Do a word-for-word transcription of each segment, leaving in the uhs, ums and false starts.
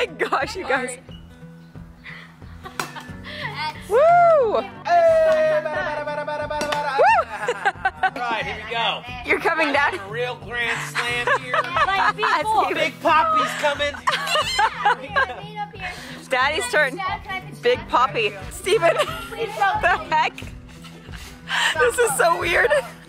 my gosh, you guys. Woo! Hey, bada, bada, bada, bada, bada. Right, here we go. You're coming down. A real grand slam here. Like before. Big Poppy's coming. Daddy's turn. Big Poppy. Steven, what the heck? This is so weird.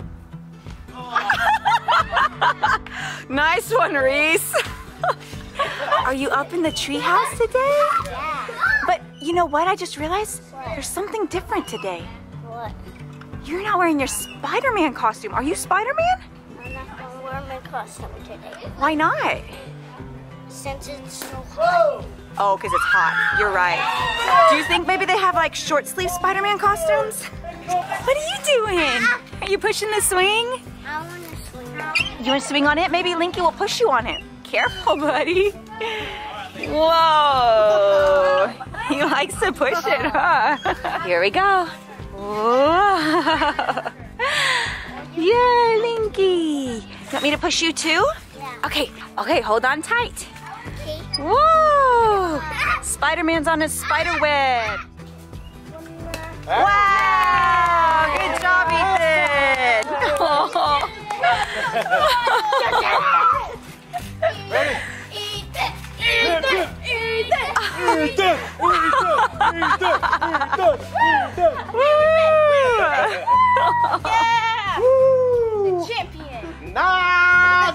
Nice one, Reese. Are you up in the treehouse today? Yeah. But you know what? I just realized there's something different today. What? You're not wearing your Spider-Man costume. Are you Spider-Man? I'm not gonna wear my costume today. Why not? Since it's so hot. Oh, because it's hot. You're right. Do you think maybe they have like short sleeve Spider-Man costumes? What are you doing? Are you pushing the swing? I want to swing. You want to swing on it? Maybe Linky will push you on it. Careful, buddy. Whoa. He likes to push it, huh? Here we go. Whoa. Yeah, Linky. You want me to push you too? Yeah. Okay, okay, hold on tight. Okay. Whoa! Spider-Man's on his spider web. Wow! Good job, Ethan! Ready? Eat it! Eat it! Eat it! Eat it! Yeah! Woo! Champion! Nah,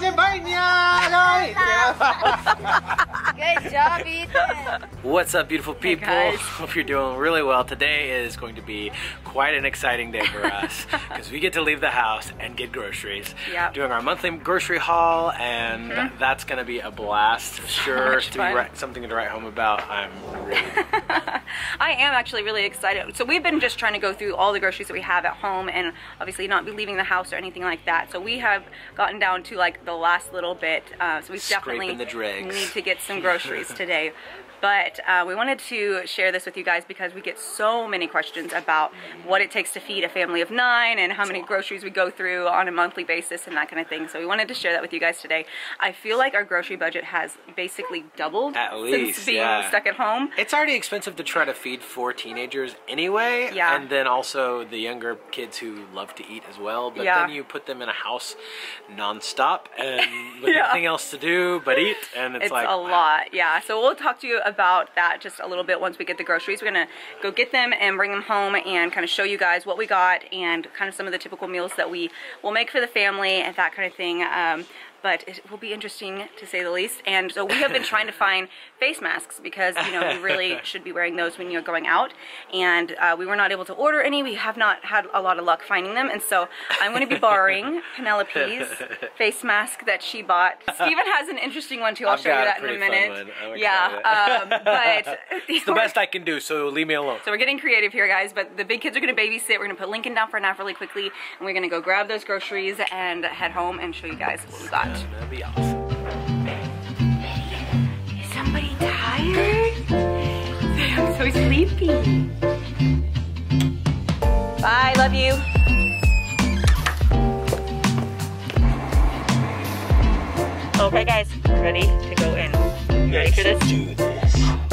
Good job, Ethan! What's up, beautiful people? Hey, guys. Hope you're doing really well. Today is going to be quite an exciting day for us because we get to leave the house and get groceries. Yep. Doing our monthly grocery haul, and mm-hmm. that's going to be a blast. For sure, to be right, something to write home about. I'm really. I am actually really excited. So we've been just trying to go through all the groceries that we have at home, and obviously not be leaving the house or anything like that. So we have gotten down to like the last little bit. Uh, so we definitely the dregs. need to get some groceries today. But uh, we wanted to share this with you guys because we get so many questions about what it takes to feed a family of nine and how many groceries we go through on a monthly basis and that kind of thing. So we wanted to share that with you guys today. I feel like our grocery budget has basically doubled at least, since being yeah. stuck at home. It's already expensive to try to feed four teenagers anyway, yeah. and then also the younger kids who love to eat as well. But yeah. then you put them in a house nonstop and with yeah. nothing else to do but eat, and it's, it's like a wow. lot, yeah. So we'll talk to you about that just a little bit once we get the groceries. We're gonna go get them and bring them home and kind of show you guys what we got and kind of some of the typical meals that we will make for the family and that kind of thing. Um, but it will be interesting to say the least. And so we have been trying to find face masks because, you know, you really should be wearing those when you're going out. And uh, we were not able to order any. We have not had a lot of luck finding them. And so I'm going to be borrowing Penelope's face mask that she bought. Steven has an interesting one too. I'll I've show you that a in a minute. I'm yeah, um, but it's the best I can do, so leave me alone. So we're getting creative here, guys, but the big kids are going to babysit. We're going to put Lincoln down for a nap really quickly, and we're going to go grab those groceries and head home and show you guys what we got. Yeah, that'd be awesome. Is somebody tired? I'm so sleepy. Bye, love you. Okay, guys, we're ready to go in. You ready for this? Let's do this.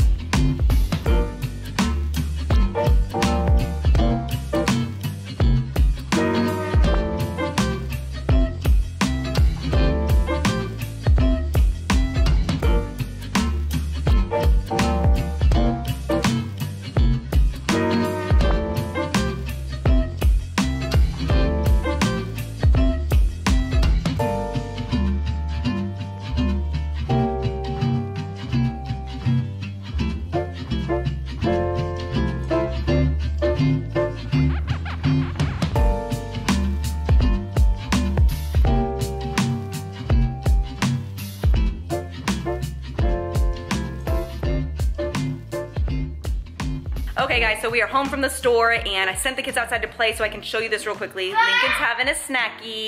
Okay guys, so we are home from the store and I sent the kids outside to play so I can show you this real quickly. Lincoln's having a snacky.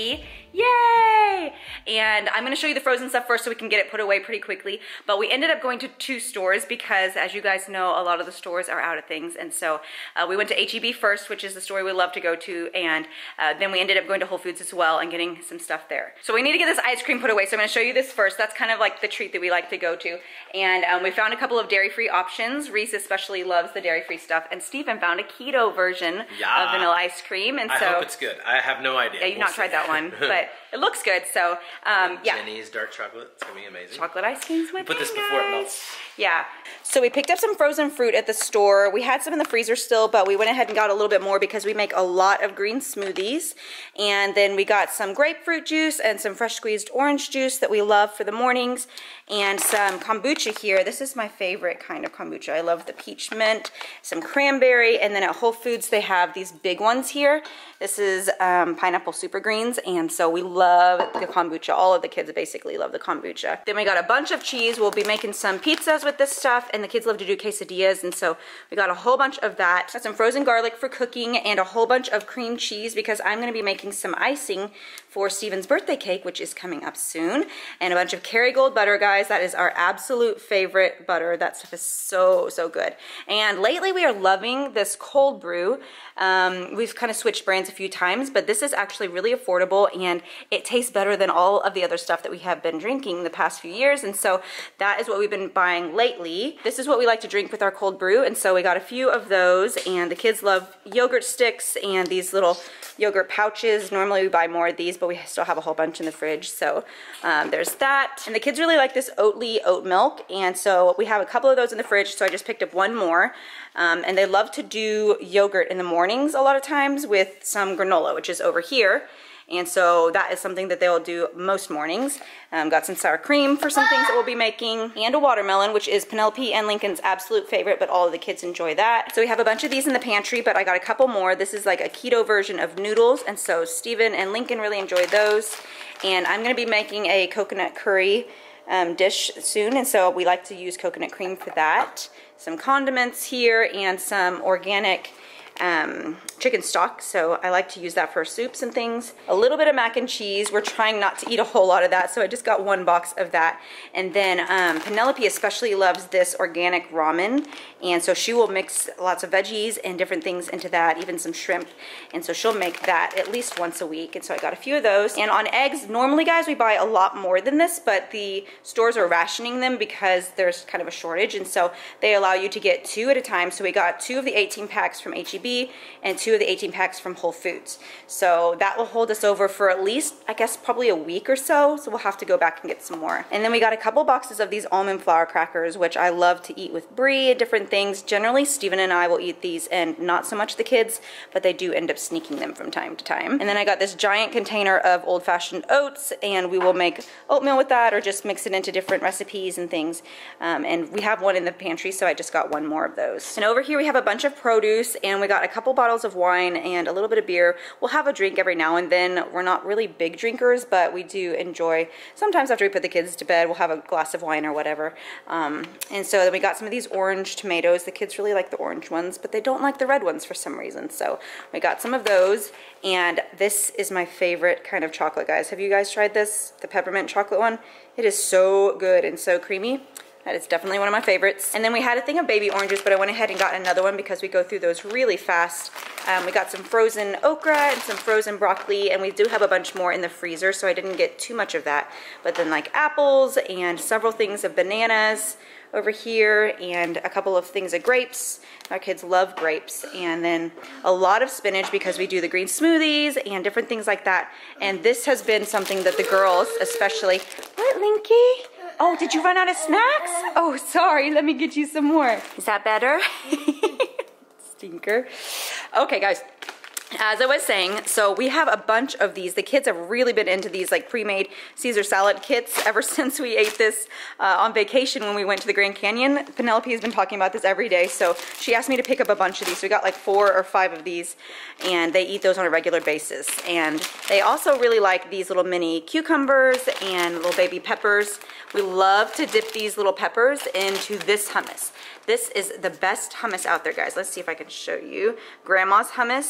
Yay! And I'm gonna show you the frozen stuff first so we can get it put away pretty quickly. But we ended up going to two stores because, as you guys know, a lot of the stores are out of things. And so uh, we went to H E B first, which is the store we love to go to. And uh, then we ended up going to Whole Foods as well and getting some stuff there. So we need to get this ice cream put away. So I'm gonna show you this first. That's kind of like the treat that we like to go to. And um, we found a couple of dairy-free options. Reese especially loves the dairy-free stuff. And Stephen found a keto version yeah. of vanilla ice cream. And I so hope it's good. I have no idea. Yeah, you've we'll not see. tried that one, but it looks good. So um, yeah. Jenny's dark chocolate. It's gonna be amazing. Chocolate ice cream's with Put this me, before guys. it melts. Yeah. So we picked up some frozen fruit at the store. We had some in the freezer still, but we went ahead and got a little bit more because we make a lot of green smoothies. And then we got some grapefruit juice and some fresh squeezed orange juice that we love for the mornings, and some kombucha here. This is my favorite kind of kombucha. I love the peach mint, some cranberry, and then at Whole Foods they have these big ones here. This is um, pineapple super greens, and so we love the kombucha. All of the kids basically love the kombucha. Then we got a bunch of cheese. We'll be making some pizzas with this stuff, and the kids love to do quesadillas, and so we got a whole bunch of that. Got some frozen garlic for cooking and a whole bunch of cream cheese because I'm gonna be making some icing for Stephen's birthday cake, which is coming up soon, and a bunch of Kerrygold butter, guys. That is our absolute favorite butter. That stuff is so, so good. And lately we are loving this cold brew. Um, we've kind of switched brands a few times, but this is actually really affordable and it tastes better than all of the other stuff that we have been drinking the past few years. And so that is what we've been buying lately. This is what we like to drink with our cold brew. And so we got a few of those, and the kids love yogurt sticks and these little yogurt pouches. Normally we buy more of these, but we still have a whole bunch in the fridge. So um, there's that. And the kids really like this Oatly oat milk. And so we have a couple of those in the fridge. So I just picked up one more. Um, and they love to do yogurt in the mornings a lot of times with some granola, which is over here. And so that is something that they'll do most mornings. Um, got some sour cream for some things that we'll be making, and a watermelon, which is Penelope and Lincoln's absolute favorite, but all of the kids enjoy that. So we have a bunch of these in the pantry, but I got a couple more. This is like a keto version of noodles, and so Stephen and Lincoln really enjoyed those. And I'm gonna be making a coconut curry um, dish soon, and so we like to use coconut cream for that. Some condiments here and some organic Um, chicken stock, so I like to use that for soups and things. A little bit of mac and cheese. We're trying not to eat a whole lot of that, so I just got one box of that. And then um, Penelope especially loves this organic ramen, and so she will mix lots of veggies and different things into that, even some shrimp, and so she'll make that at least once a week. And so I got a few of those. And on eggs, normally guys we buy a lot more than this, but the stores are rationing them because there's kind of a shortage, and so they allow you to get two at a time. So we got two of the eighteen packs from H E B and two of the eighteen packs from Whole Foods. So that will hold us over for at least, I guess, probably a week or so. So we'll have to go back and get some more. And then we got a couple boxes of these almond flour crackers, which I love to eat with brie and different things. Generally, Stephen and I will eat these, and not so much the kids, but they do end up sneaking them from time to time. And then I got this giant container of old-fashioned oats, and we will make oatmeal with that or just mix it into different recipes and things. Um, and we have one in the pantry, so I just got one more of those. And over here we have a bunch of produce, and we got a couple bottles of wine and a little bit of beer. We'll have a drink every now and then. We're not really big drinkers, but we do enjoy, sometimes after we put the kids to bed, we'll have a glass of wine or whatever. Um, and so then we got some of these orange tomatoes. The kids really like the orange ones, but they don't like the red ones for some reason. So we got some of those, and this is my favorite kind of chocolate, guys. Have you guys tried this? The peppermint chocolate one? It is so good and so creamy. That is definitely one of my favorites. And then we had a thing of baby oranges, but I went ahead and got another one because we go through those really fast. Um, we got some frozen okra and some frozen broccoli, and we do have a bunch more in the freezer, so I didn't get too much of that. But then like apples and several things of bananas over here, and a couple of things of grapes. Our kids love grapes. And then a lot of spinach because we do the green smoothies and different things like that. And this has been something that the girls especially, what, Linky? Oh, did you run out of snacks? Oh, sorry, let me get you some more. Is that better? Stinker. Okay, guys. As I was saying, so we have a bunch of these. The kids have really been into these like pre-made Caesar salad kits ever since we ate this uh, on vacation when we went to the Grand Canyon. Penelope has been talking about this every day, so she asked me to pick up a bunch of these. So we got like four or five of these, and they eat those on a regular basis. And they also really like these little mini cucumbers and little baby peppers. We love to dip these little peppers into this hummus. This is the best hummus out there, guys. Let's see if I can show you. Grandma's hummus. We got this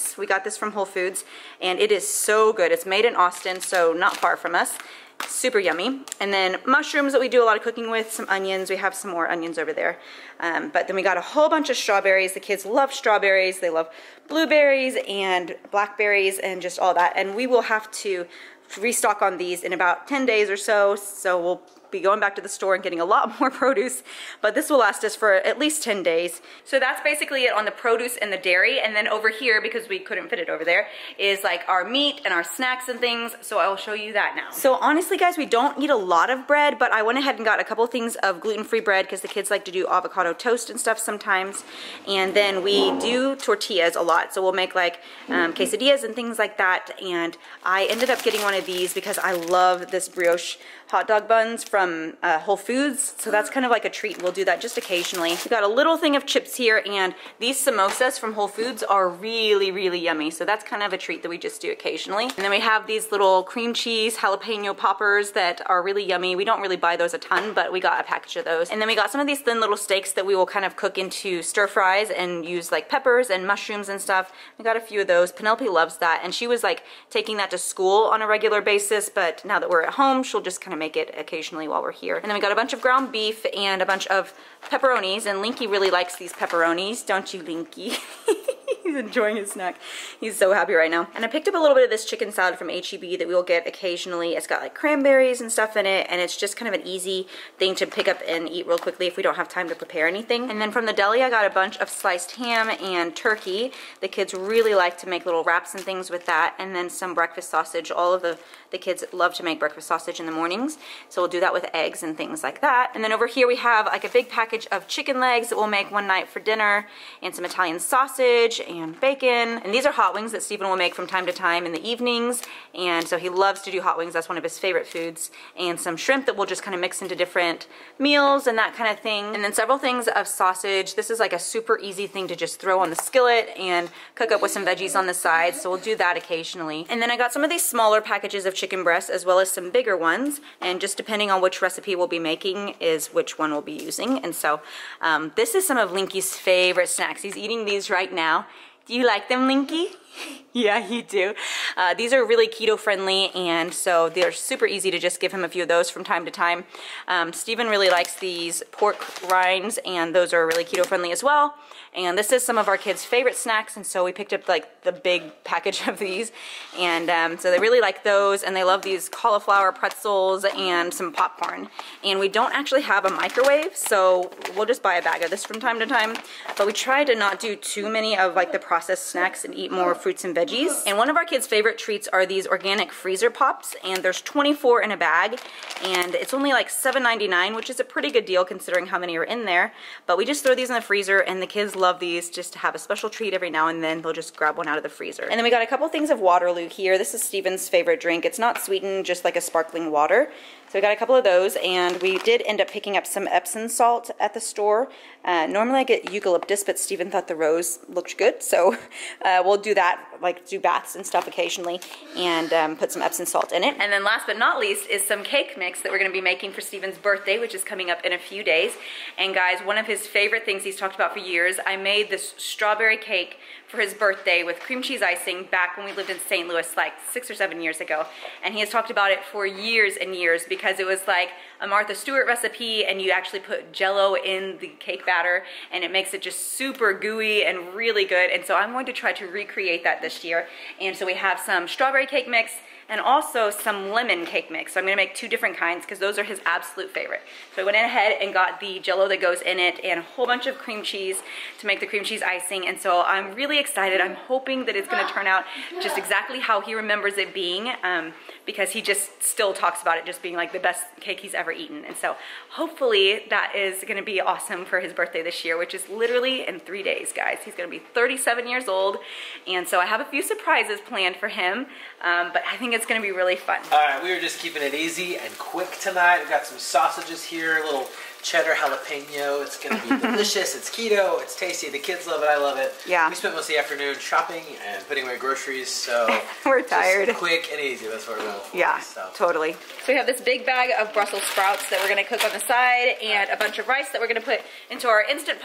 this from Whole Foods, and it is so good. It's made in Austin, so not far from us. Super yummy. And then mushrooms that we do a lot of cooking with, some onions. We have some more onions over there. Um, but then we got a whole bunch of strawberries. The kids love strawberries. They love blueberries and blackberries and just all that. And we will have to restock on these in about ten days or so. So we'll be going back to the store and getting a lot more produce, but this will last us for at least ten days. So that's basically it on the produce and the dairy. And then over here, because we couldn't fit it over there, is like our meat and our snacks and things. So I will show you that now. So honestly guys, we don't eat a lot of bread, but I went ahead and got a couple things of gluten-free bread because the kids like to do avocado toast and stuff sometimes. And then we do tortillas a lot. So we'll make like um, quesadillas and things like that. And I ended up getting one of these because I love this brioche hot dog buns from uh, Whole Foods, so that's kind of like a treat. We'll do that just occasionally. We've got a little thing of chips here, and these samosas from Whole Foods are really, really yummy, so that's kind of a treat that we just do occasionally. And then we have these little cream cheese jalapeno poppers that are really yummy. We don't really buy those a ton, but we got a package of those. And then we got some of these thin little steaks that we will kind of cook into stir fries and use like peppers and mushrooms and stuff. We got a few of those. Penelope loves that, and she was like taking that to school on a regular basis, but now that we're at home, she'll just kind of make it occasionally while we're here. And then we got a bunch of ground beef and a bunch of pepperonis, and Linky really likes these pepperonis, don't you, Linky? He's enjoying his snack. He's so happy right now. And I picked up a little bit of this chicken salad from H E B that we will get occasionally. It's got like cranberries and stuff in it, and it's just kind of an easy thing to pick up and eat real quickly if we don't have time to prepare anything. And then from the deli, I got a bunch of sliced ham and turkey. The kids really like to make little wraps and things with that, and then some breakfast sausage. All of the, the kids love to make breakfast sausage in the mornings, so we'll do that with eggs and things like that. And then over here we have like a big package of chicken legs that we'll make one night for dinner, and some Italian sausage and bacon. And these are hot wings that Stephen will make from time to time in the evenings, and so he loves to do hot wings. That's one of his favorite foods. And some shrimp that we'll just kind of mix into different meals and that kind of thing. And then several things of sausage. This is like a super easy thing to just throw on the skillet and cook up with some veggies on the side, so we'll do that occasionally. And then I got some of these smaller packages of chicken breasts as well as some bigger ones, and just depending on which recipe we'll be making is which one we'll be using. And so um, this is some of Linky's favorite snacks. He's eating these right now. Do you like them, Linky? Yeah, you do. Uh, these are really keto friendly, and so they're super easy to just give him a few of those from time to time. Um, Stephen really likes these pork rinds, and those are really keto friendly as well. And this is some of our kids' favorite snacks, and so we picked up like the big package of these. And um, so they really like those, and they love these cauliflower pretzels and some popcorn. And we don't actually have a microwave, so we'll just buy a bag of this from time to time. But we try to not do too many of like the processed snacks and eat more fruits and veggies. And one of our kids' favorite treats are these organic freezer pops, and there's twenty-four in a bag, and it's only like seven ninety-nine, which is a pretty good deal considering how many are in there. But we just throw these in the freezer, and the kids love these just to have a special treat every now and then. They'll just grab one out of the freezer. And then we got a couple things of Waterloo here. This is Stephen's favorite drink. It's not sweetened, just like a sparkling water. So we got a couple of those, and we did end up picking up some Epsom salt at the store. Uh, normally I get eucalyptus, but Stephen thought the rose looked good, so uh, we'll do that, like do baths and stuff occasionally, and um, put some Epsom salt in it. And then last but not least is some cake mix that we're going to be making for Stephen's birthday, which is coming up in a few days. And guys, one of his favorite things he's talked about for years, I made this strawberry cake for his birthday with cream cheese icing back when we lived in Saint Louis like six or seven years ago. And he has talked about it for years and years because it was like a Martha Stewart recipe, and you actually put Jell-O in the cake batter, and it makes it just super gooey and really good. And so I'm going to try to recreate that this year. And so we have some strawberry cake mix and also some lemon cake mix. So I'm gonna make two different kinds because those are his absolute favorite. So I went ahead and got the Jell-O that goes in it and a whole bunch of cream cheese to make the cream cheese icing. And so I'm really excited. I'm hoping that it's gonna turn out just exactly how he remembers it being, um, because he just still talks about it just being like the best cake he's ever eaten. And so hopefully that is gonna be awesome for his birthday this year, which is literally in three days, guys. He's gonna be thirty-seven years old. And so I have a few surprises planned for him, um, but I think it's gonna be really fun. All right, we were just keeping it easy and quick tonight. We've got some sausages here, a little cheddar jalapeno. It's gonna be delicious. It's keto. It's tasty. The kids love it. I love it. Yeah. We spent most of the afternoon shopping and putting away groceries, so we're tired. Just quick and easy. That's what we're going for. Yeah, so. Totally. So we have this big bag of Brussels sprouts that we're gonna cook on the side, and a bunch of rice that we're gonna put into our Instant Pot,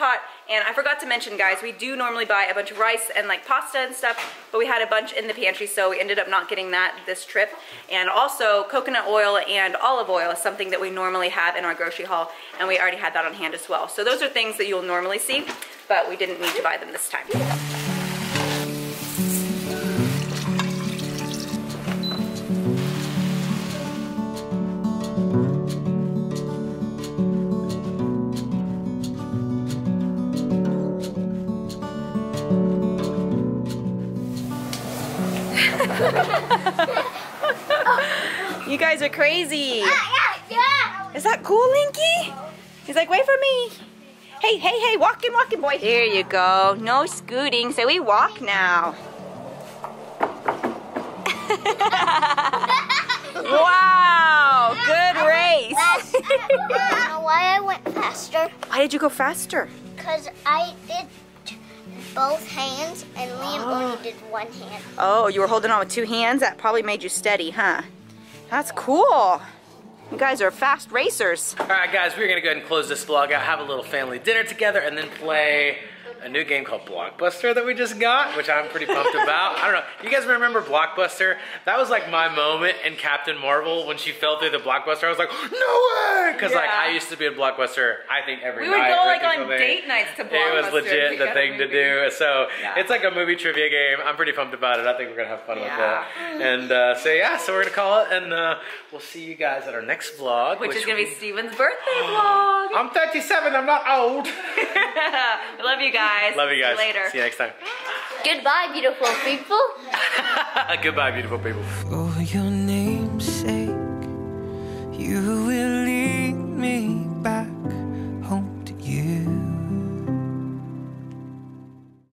And I forgot to mention, guys, we do normally buy a bunch of rice and like pasta and stuff, but we had a bunch in the pantry, so we ended up not getting that this trip. And also coconut oil and olive oil is something that we normally have in our grocery haul, and we already had that on hand as well. So those are things that you'll normally see, but we didn't need to buy them this time. You guys are crazy. Is that cool, Linky? He's like, wait for me. Hey, hey, hey, walking, walking, boy. Here you go. No scooting, so we walk now. Wow, good race. You know why I went faster? Why did you go faster? Because I did both hands and Liam Oh. only did one hand. Oh, you were holding on with two hands? That probably made you steady, huh? That's cool. You guys are fast racers. All right, guys, we're gonna go ahead and close this vlog out, have a little family dinner together, and then play a new game called Blockbuster that we just got, which I'm pretty pumped about. I don't know, you guys remember Blockbuster? That was like my moment in Captain Marvel when she fell through the Blockbuster. I was like, no way! Because like Yeah. I used to be in Blockbuster, I think every We would night. go every like on single day. date nights to It was Blockbuster legit to the get a thing to movie. do. So Yeah. it's like a movie trivia game. I'm pretty pumped about it. I think we're gonna have fun Yeah. with that. And uh, so yeah, so we're gonna call it, and uh, we'll see you guys at our next vlog. Which, is gonna will be Steven's birthday vlog. I'm thirty-seven, I'm not old. I love you guys. Love you guys. See you later. See you next time. Goodbye, beautiful people. Goodbye, beautiful people.